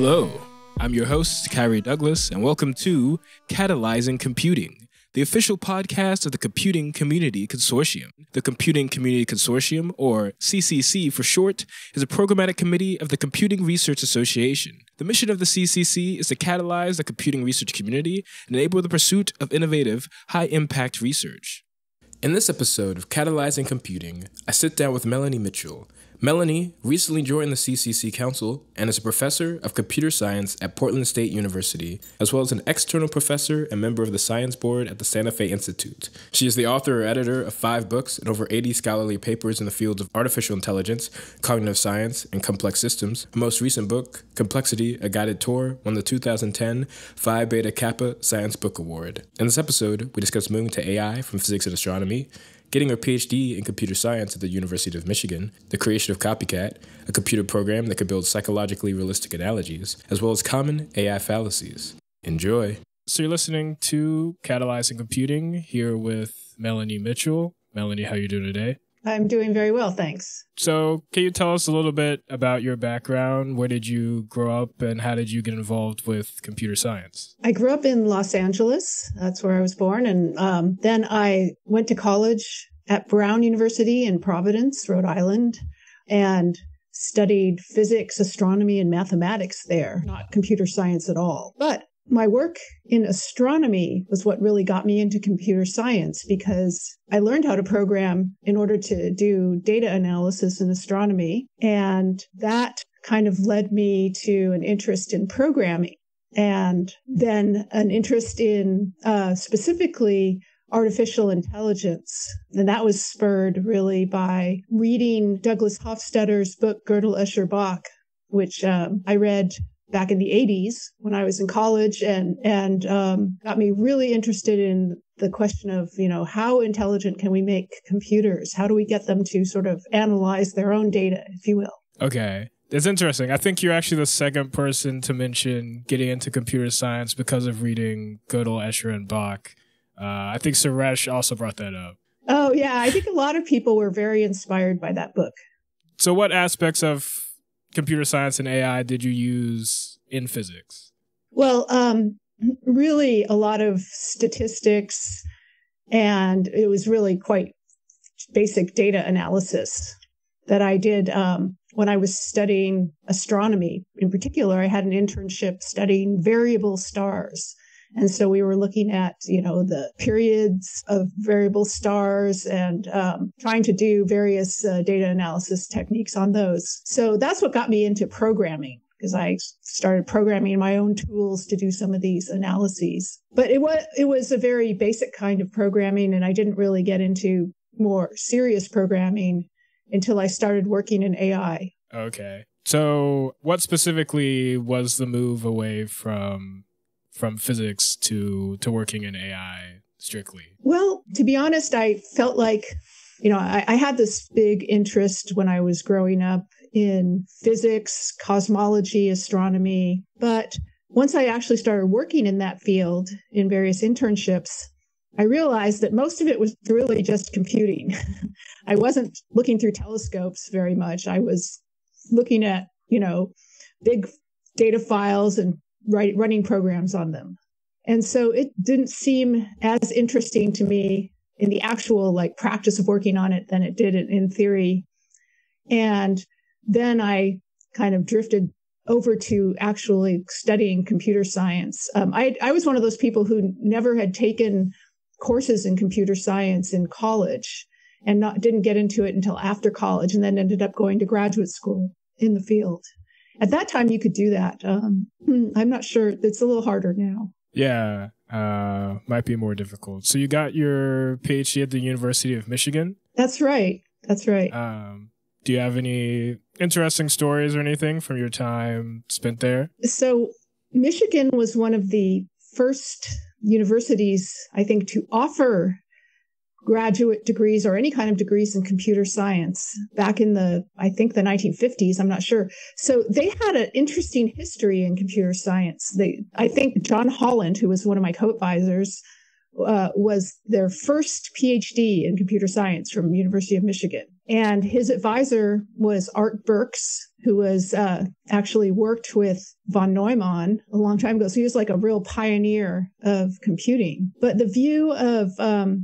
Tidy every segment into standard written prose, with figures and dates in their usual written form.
Hello, I'm your host, Kyrie Douglas, and welcome to Catalyzing Computing, the official podcast of the Computing Community Consortium. The Computing Community Consortium, or CCC for short, is a programmatic committee of the Computing Research Association. The mission of the CCC is to catalyze the computing research community and enable the pursuit of innovative, high-impact research. In this episode of Catalyzing Computing, I sit down with Melanie Mitchell. Melanie recently joined the CCC Council and is a professor of computer science at Portland State University, as well as an external professor and member of the Science Board at the Santa Fe Institute. She is the author or editor of 5 books and over 80 scholarly papers in the fields of artificial intelligence, cognitive science, and complex systems. Her most recent book, Complexity, A Guided Tour, won the 2010 Phi Beta Kappa Science Book Award. In this episode, we discuss moving to AI from physics and astronomy, getting her PhD in computer science at the University of Michigan, the creation of Copycat, a computer program that could build psychologically realistic analogies, as well as common AI fallacies. Enjoy. So you're listening to Catalyzing Computing here with Melanie Mitchell. Melanie, how are you doing today? I'm doing very well, thanks. So can you tell us a little bit about your background? Where did you grow up and how did you get involved with computer science? I grew up in Los Angeles. That's where I was born. And then I went to college at Brown University in Providence, Rhode Island, and studied physics, astronomy, and mathematics there, not computer science at all. But my work in astronomy was what really got me into computer science because I learned how to program in order to do data analysis in astronomy. And that kind of led me to an interest in programming and then an interest in specifically artificial intelligence. And that was spurred really by reading Douglas Hofstadter's book, Gödel, Escher, Bach, which I read back in the 80s when I was in college and got me really interested in the question of, how intelligent can we make computers? How do we get them to sort of analyze their own data, if you will? Okay. It's interesting. I think you're actually the second person to mention getting into computer science because of reading Gödel, Escher, and Bach. I think Suresh also brought that up. Oh, yeah. I think a lot of people were very inspired by that book. So what aspects of computer science and AI did you use in physics? Well, really a lot of statistics, and it was really quite basic data analysis that I did when I was studying astronomy. In particular, I had an internship studying variable stars. And so we were looking at, the periods of variable stars and trying to do various data analysis techniques on those. So that's what got me into programming, because I started programming my own tools to do some of these analyses. But it was a very basic kind of programming, and I didn't really get into more serious programming until I started working in AI. Okay. So what specifically was the move away from physics to working in AI strictly? Well, to be honest, I felt like, I had this big interest when I was growing up in physics, cosmology, astronomy. But once I actually started working in that field in various internships, I realized that most of it was really just computing. I wasn't looking through telescopes very much. I was looking at, big data files and running programs on them. And so it didn't seem as interesting to me in the actual practice of working on it than it did in theory. And then I kind of drifted over to actually studying computer science. I was one of those people who never had taken courses in computer science in college and didn't get into it until after college, and then ended up going to graduate school in the field. At that time, you could do that. I'm not sure. It's a little harder now. Yeah, might be more difficult. So you got your PhD at the University of Michigan? That's right. Do you have any interesting stories or anything from your time spent there? So Michigan was one of the first universities, I think, to offer graduate degrees or any kind of degrees in computer science back in the 1950s. I'm not sure. So they had an interesting history in computer science. I think John Holland, who was one of my co-advisors, was their first PhD in computer science from University of Michigan. And his advisor was Art Burks, who was actually worked with von Neumann a long time ago. So he was like a real pioneer of computing. But the view of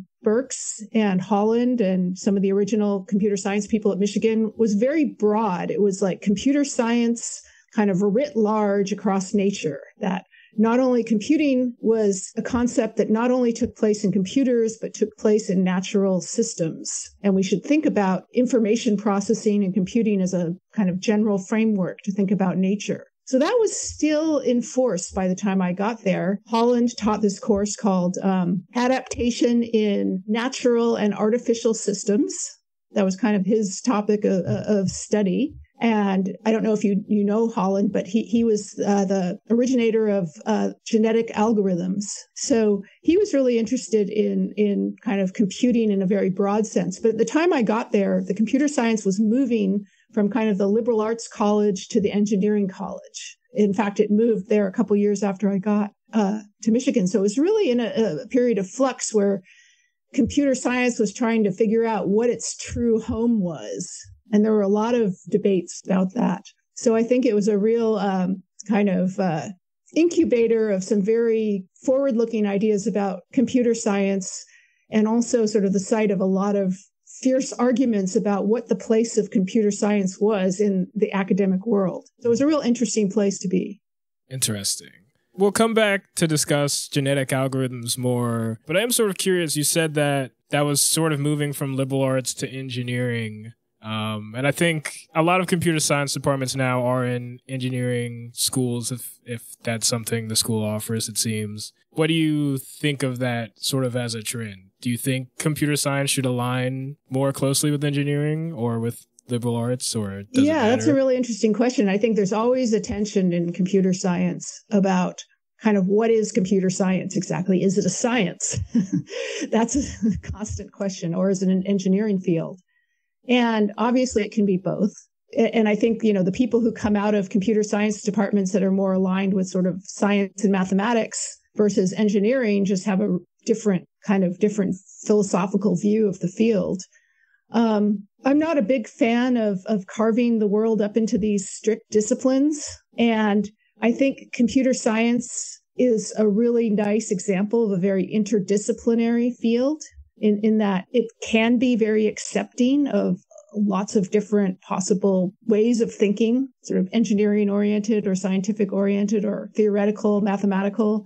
Burks and Holland and some of the original computer science people at Michigan was very broad. It was like computer science kind of writ large across nature, that not only computing was a concept that not only took place in computers, but took place in natural systems. And we should think about information processing and computing as a kind of general framework to think about nature. So that was still in force by the time I got there. Holland taught this course called Adaptation in Natural and Artificial Systems. That was kind of his topic of study. And I don't know if you know Holland, but he was the originator of genetic algorithms. So he was really interested in kind of computing in a very broad sense. But at the time I got there, the computer science was moving from kind of the liberal arts college to the engineering college. In fact, it moved there a couple years after I got to Michigan. So it was really in a period of flux where computer science was trying to figure out what its true home was. And there were a lot of debates about that. So I think it was a real kind of incubator of some very forward-looking ideas about computer science, and also sort of the site of a lot of fierce arguments about what the place of computer science was in the academic world. So it was a real interesting place to be. Interesting. We'll come back to discuss genetic algorithms more, but I am sort of curious. You said that was sort of moving from liberal arts to engineering. And I think a lot of computer science departments now are in engineering schools, if that's something the school offers, it seems. What do you think of that sort of as a trend? Do you think computer science should align more closely with engineering or with liberal arts, or does it matter? That's a really interesting question. I think there's always a tension in computer science about kind of what is computer science exactly? Is it a science? That's a constant question. Or is it an engineering field? And obviously it can be both. And I think, the people who come out of computer science departments that are more aligned with sort of science and mathematics versus engineering just have a different philosophical view of the field. I'm not a big fan of carving the world up into these strict disciplines. And I think computer science is a really nice example of a very interdisciplinary field. In that it can be very accepting of lots of different possible ways of thinking, sort of engineering oriented or scientific oriented or theoretical, mathematical.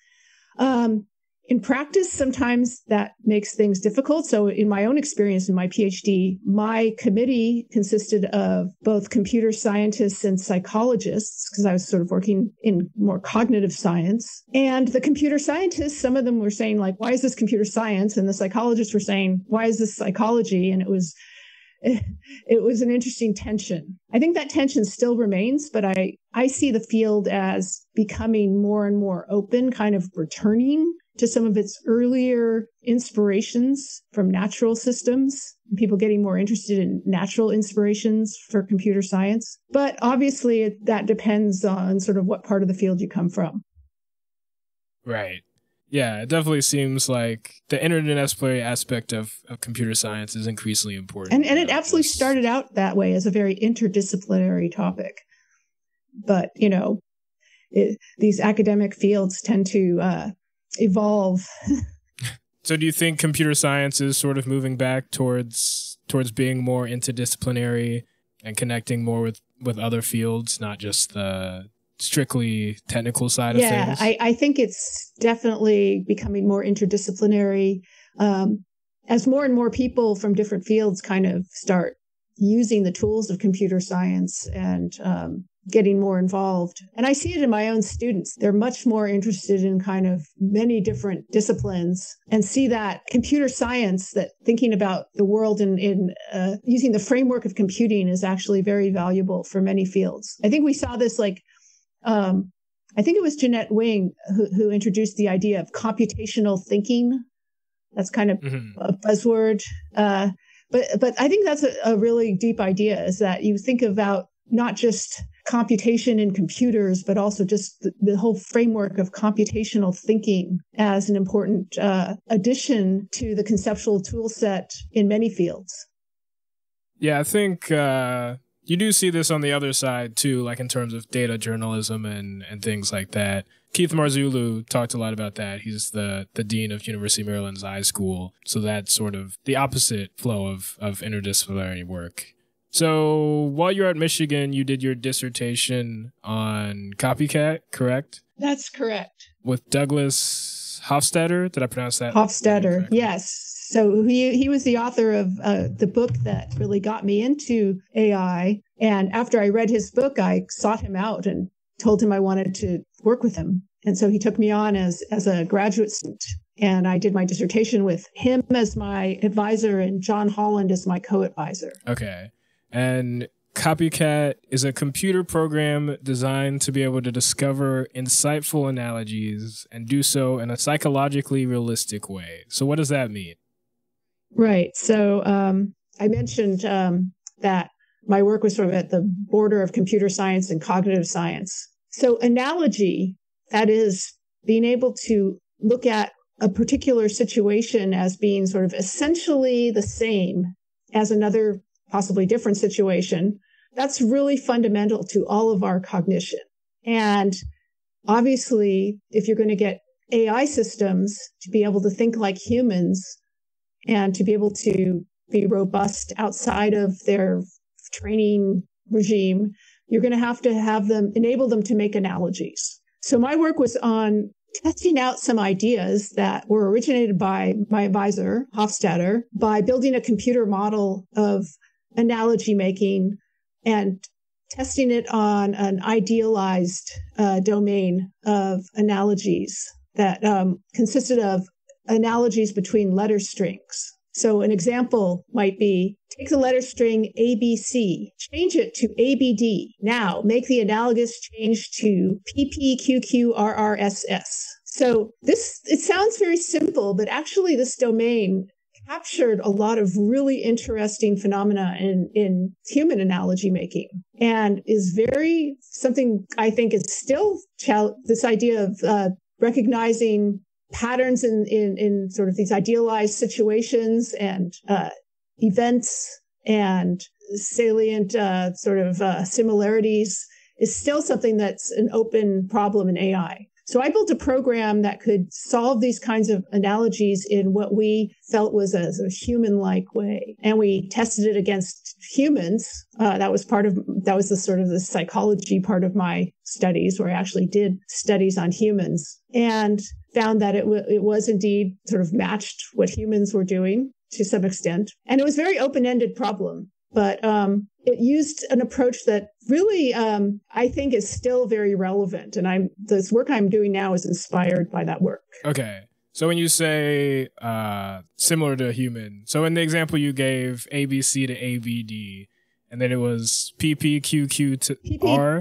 In practice, sometimes that makes things difficult. So in my own experience in my PhD, my committee consisted of both computer scientists and psychologists, because I was sort of working in more cognitive science. And the computer scientists, some of them were saying, like, why is this computer science? And the psychologists were saying, why is this psychology? And it was an interesting tension. I think that tension still remains, but I see the field as becoming more and more open, kind of returning to some of its earlier inspirations from natural systems, people getting more interested in natural inspirations for computer science. But obviously that depends on sort of what part of the field you come from. Right. Yeah, it definitely seems like the interdisciplinary aspect of computer science is increasingly important. And it absolutely started out that way as a very interdisciplinary topic. But, these academic fields tend to evolve. So do you think computer science is sort of moving back towards being more interdisciplinary and connecting more with other fields, not just the strictly technical side of things? Yeah, I think it's definitely becoming more interdisciplinary as more and more people from different fields kind of start using the tools of computer science and getting more involved. And I see it in my own students. They're much more interested in kind of many different disciplines, and see that computer science, that thinking about the world in using the framework of computing, is actually very valuable for many fields. I think we saw this I think it was Jeanette Wing who introduced the idea of computational thinking. That's kind of a buzzword. But I think that's a really deep idea, is that you think about not just computation in computers, but also just the whole framework of computational thinking as an important addition to the conceptual tool set in many fields. Yeah, I think you do see this on the other side too, like in terms of data journalism and things like that. Keith Marzullo talked a lot about that. He's the dean of University of Maryland's iSchool. So that's sort of the opposite flow of interdisciplinary work. So while you're at Michigan, you did your dissertation on copycat, correct? That's correct. With Douglas Hofstadter. Did I pronounce that? Hofstadter, yes. So he was the author of the book that really got me into AI. And after I read his book, I sought him out and told him I wanted to work with him. And so he took me on as a graduate student. And I did my dissertation with him as my advisor and John Holland as my co-advisor. Okay. And Copycat is a computer program designed to be able to discover insightful analogies and do so in a psychologically realistic way. So what does that mean? Right. So I mentioned that my work was sort of at the border of computer science and cognitive science. So analogy, that is being able to look at a particular situation as being sort of essentially the same as another possibly different situation, that's really fundamental to all of our cognition. And obviously, if you're going to get AI systems to be able to think like humans and to be able to be robust outside of their training regime, you're going to have them enable them to make analogies. So my work was on testing out some ideas that were originated by my advisor, Hofstadter, by building a computer model of analogy making and testing it on an idealized domain of analogies that consisted of analogies between letter strings. So an example might be, take the letter string ABC, change it to ABD. Now make the analogous change to PPQQRRSS. So it sounds very simple, but actually this domain captured a lot of really interesting phenomena in human analogy making, and is very something I think is still this idea of recognizing patterns in sort of these idealized situations and events and salient similarities is still something that's an open problem in AI. So I built a program that could solve these kinds of analogies in what we felt was a human-like way. And we tested it against humans. That was the psychology part of my studies, where I actually did studies on humans and found that it was indeed sort of matched what humans were doing to some extent. And it was a very open-ended problem. But it used an approach that really, I think, is still very relevant. And this work I'm doing now is inspired by that work. Okay. So when you say similar to a human, so in the example you gave, ABC to ABD, and then it was PPQQ to R?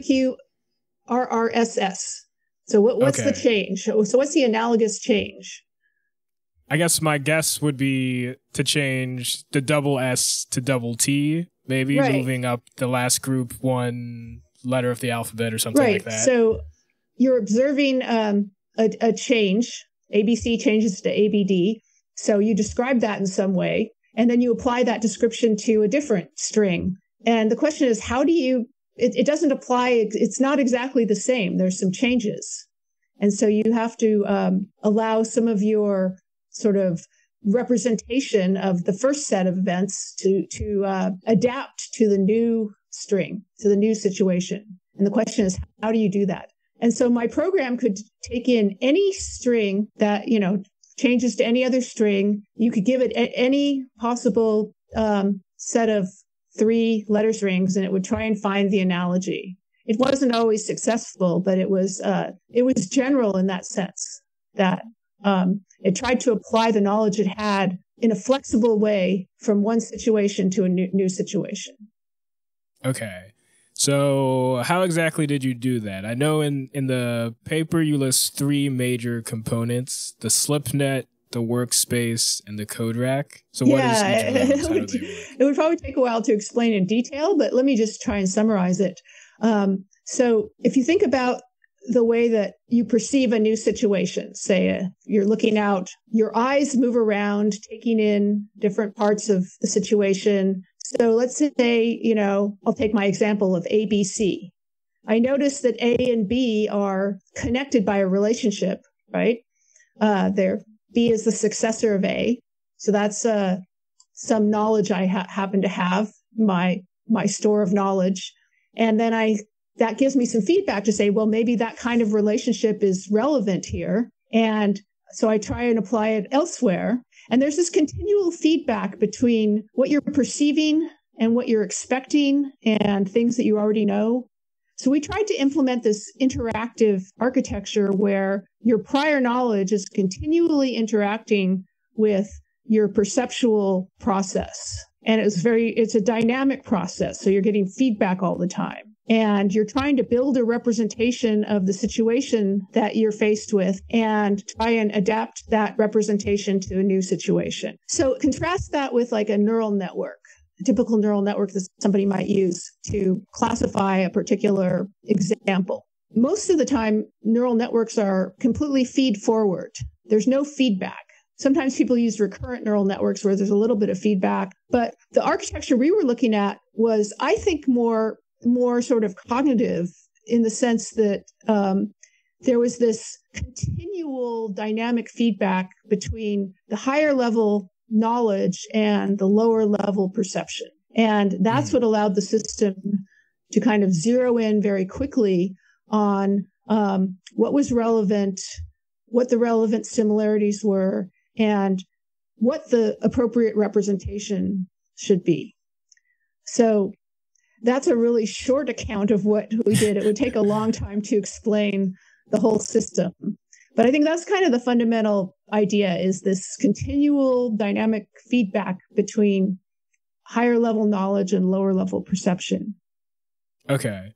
PPQQRRSS. So what's the change? So what's the analogous change? I guess my guess would be to change the double S to double T, maybe moving up the last group one letter of the alphabet or something like that. Right. So you're observing a change. ABC changes to ABD. So you describe that in some way, and then you apply that description to a different string. And the question is, how do you, it doesn't apply, it's not exactly the same. There's some changes. And so you have to allow some of your sort of representation of the first set of events to adapt to the new string, to the new situation. And the question is, how do you do that? And so my program could take in any string that, changes to any other string. You could give it any possible set of 3 letter strings, and it would try and find the analogy. It wasn't always successful, but it was general in that sense, that it tried to apply the knowledge it had in a flexible way from one situation to a new situation. Okay. So how exactly did you do that? I know in the paper you list 3 major components: the SlipNet, the workspace, and the code rack. So what is each of those? How do they work? It would probably take a while to explain in detail, but let me just try and summarize it. So if you think about the way that you perceive a new situation, say you're looking out, your eyes move around, taking in different parts of the situation. So let's say, I'll take my example of ABC. I notice that A and B are connected by a relationship, right? B is the successor of A. So that's some knowledge I happen to have, my store of knowledge. And then that gives me some feedback to say, well, maybe that kind of relationship is relevant here. And so I try and apply it elsewhere. And there's this continual feedback between what you're perceiving and what you're expecting and things that you already know. So we tried to implement this interactive architecture where your prior knowledge is continually interacting with your perceptual process. And it's a dynamic process. So you're getting feedback all the time. And you're trying to build a representation of the situation that you're faced with and try and adapt that representation to a new situation. So contrast that with like a neural network, a typical neural network that somebody might use to classify a particular example. Most of the time, neural networks are completely feed forward. There's no feedback. Sometimes people use recurrent neural networks where there's a little bit of feedback, but the architecture we were looking at was, I think, more sort of cognitive in the sense that there was this continual dynamic feedback between the higher level knowledge and the lower level perception. And that's what allowed the system to kind of zero in very quickly on what was relevant, what the relevant similarities were, and what the appropriate representation should be. So that's a really short account of what we did. It would take a long time to explain the whole system. But I think that's kind of the fundamental idea, is this continual dynamic feedback between higher level knowledge and lower level perception. Okay.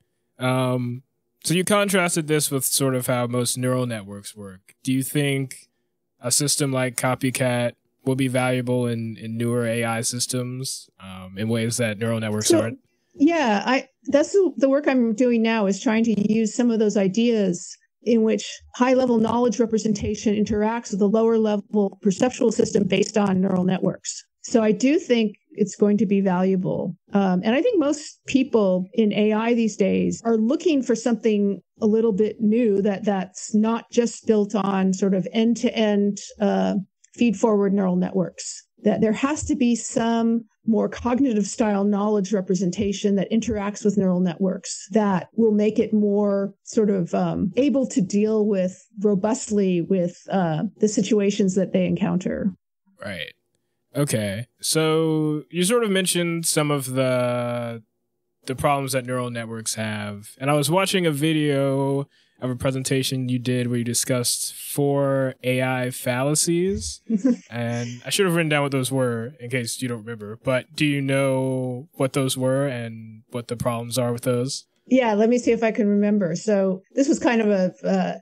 So you contrasted this with sort of how most neural networks work. Do you think a system like Copycat will be valuable in newer AI systems in ways that neural networks aren't? Yeah, that's the work I'm doing now, is trying to use some of those ideas in which high-level knowledge representation interacts with the lower-level perceptual system based on neural networks. So I do think it's going to be valuable. And I think most people in AI these days are looking for something a little bit new that's not just built on sort of end-to-end feed-forward neural networks. That there has to be some more cognitive style knowledge representation that interacts with neural networks that will make it more sort of able to deal with robustly with the situations that they encounter. Right. Okay. So you sort of mentioned some of the problems that neural networks have. And I was watching a video of a presentation you did where you discussed 4 AI fallacies. And I should have written down what those were in case you don't remember. But do you know what those were and what the problems are with those? Yeah, let me see if I can remember. So this was kind of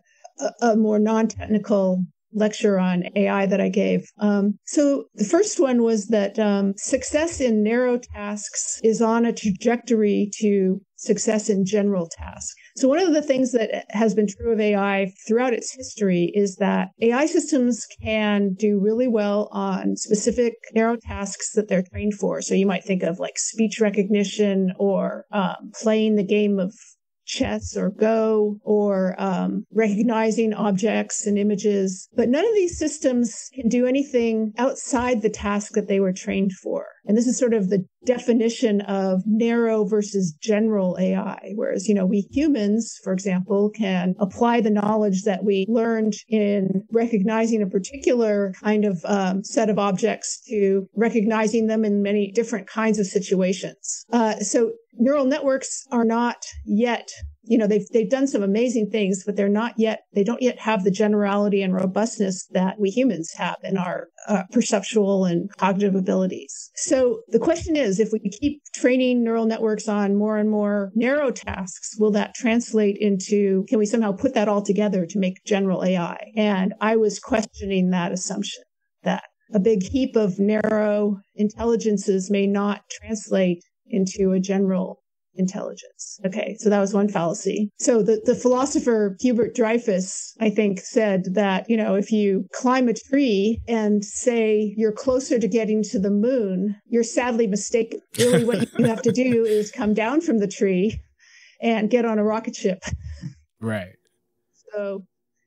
a more non-technical lecture on AI that I gave. So the first one was that success in narrow tasks is on a trajectory to success in general tasks. So one of the things that has been true of AI throughout its history is that AI systems can do really well on specific narrow tasks that they're trained for. So you might think of like speech recognition or playing the game of chess or Go or recognizing objects and images. But none of these systems can do anything outside the task that they were trained for. And this is sort of the definition of narrow versus general AI. Whereas, we humans, for example, can apply the knowledge that we learned in recognizing a particular kind of set of objects to recognizing them in many different kinds of situations. So neural networks are not yet, they've done some amazing things, but they don't yet have the generality and robustness that we humans have in our perceptual and cognitive abilities. So the question is, if we keep training neural networks on more and more narrow tasks, will that translate into, can we somehow put that all together to make general AI? And I was questioning that assumption, that a big heap of narrow intelligences may not translate into a general intelligence. Okay, so that was one fallacy. So the philosopher Hubert Dreyfus, I think, said that, if you climb a tree and say you're closer to getting to the moon, you're sadly mistaken. Really what you have to do is come down from the tree and get on a rocket ship. Right. So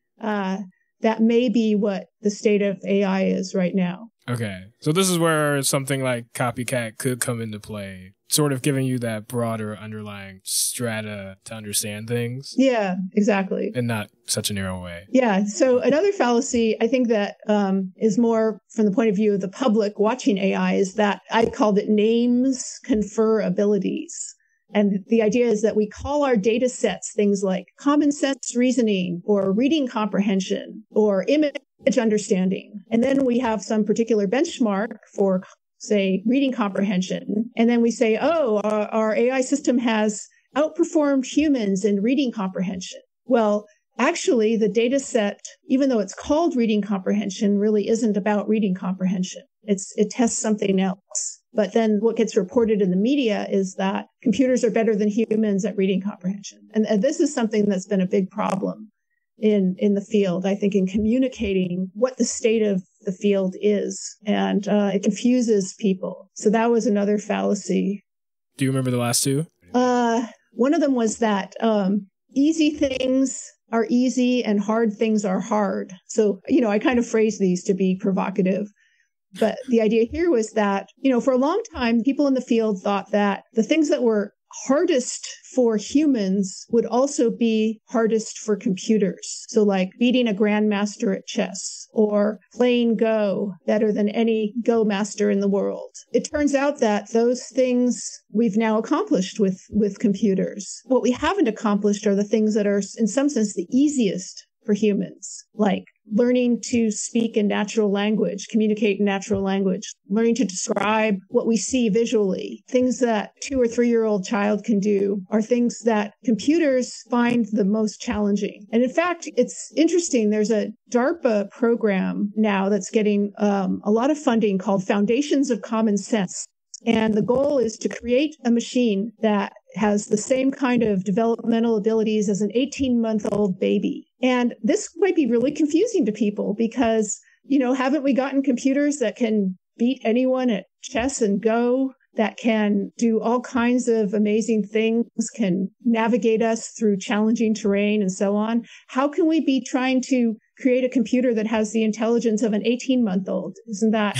that may be what the state of AI is right now. Okay. So this is where something like copycat could come into play, sort of giving you that broader underlying strata to understand things. Yeah, exactly. And not such a narrow way. Yeah. So another fallacy, I think that is more from the point of view of the public watching AI, is that I called it names confer abilities. And the idea is that we call our data sets things like common sense reasoning or reading comprehension or image understanding. And then we have some particular benchmark for, say, reading comprehension. And then we say, our AI system has outperformed humans in reading comprehension. Well, actually, the data set, even though it's called reading comprehension, really isn't about reading comprehension. It tests something else. But then what gets reported in the media is that computers are better than humans at reading comprehension. And this is something that's been a big problem in the field, I think, in communicating what the state of the field is. And it confuses people. So that was another fallacy. Do you remember the last two? One of them was that easy things are easy and hard things are hard. So, I kind of phrased these to be provocative. But the idea here was that, for a long time, people in the field thought that the things that were hardest for humans would also be hardest for computers. So like beating a grandmaster at chess or playing Go better than any Go master in the world. It turns out that those things we've now accomplished with computers. What we haven't accomplished are the things that are, in some sense, the easiest for humans, like learning to speak in natural language, communicate in natural language, learning to describe what we see visually. Things that 2 or 3-year-old child can do are things that computers find the most challenging. And in fact, it's interesting. There's a DARPA program now that's getting a lot of funding called Foundations of Common Sense. And the goal is to create a machine that has the same kind of developmental abilities as an 18-month-old baby. And this might be really confusing to people because, haven't we gotten computers that can beat anyone at chess and Go, that can do all kinds of amazing things, can navigate us through challenging terrain and so on? How can we be trying to create a computer that has the intelligence of an 18-month-old? Isn't that,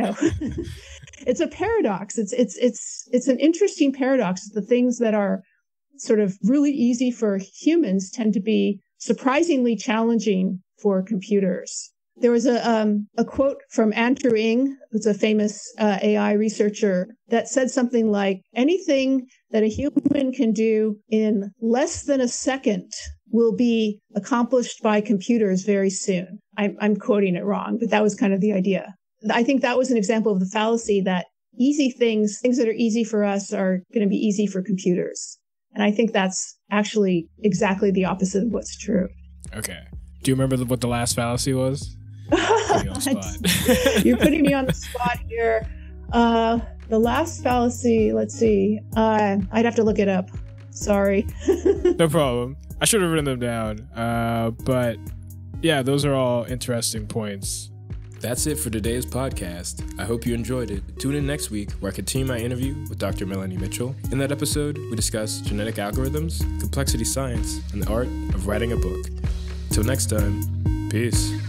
It's a paradox. It's an interesting paradox. The things that are sort of really easy for humans tend to be surprisingly challenging for computers. There was a quote from Andrew Ng, who's a famous AI researcher, that said something like, anything that a human can do in less than a second will be accomplished by computers very soon. I'm quoting it wrong, but that was kind of the idea. I think that was an example of the fallacy that easy things that are easy for us are going to be easy for computers. And I think that's actually exactly the opposite of what's true. Okay. Do you remember what the last fallacy was? You're putting me on the spot here. The last fallacy, let's see. I'd have to look it up. Sorry. No problem. I should have written them down. But yeah, those are all interesting points. That's it for today's podcast. I hope you enjoyed it. Tune in next week where I continue my interview with Dr. Melanie Mitchell. In that episode, we discuss genetic algorithms, complexity science, and the art of writing a book. Till next time, peace.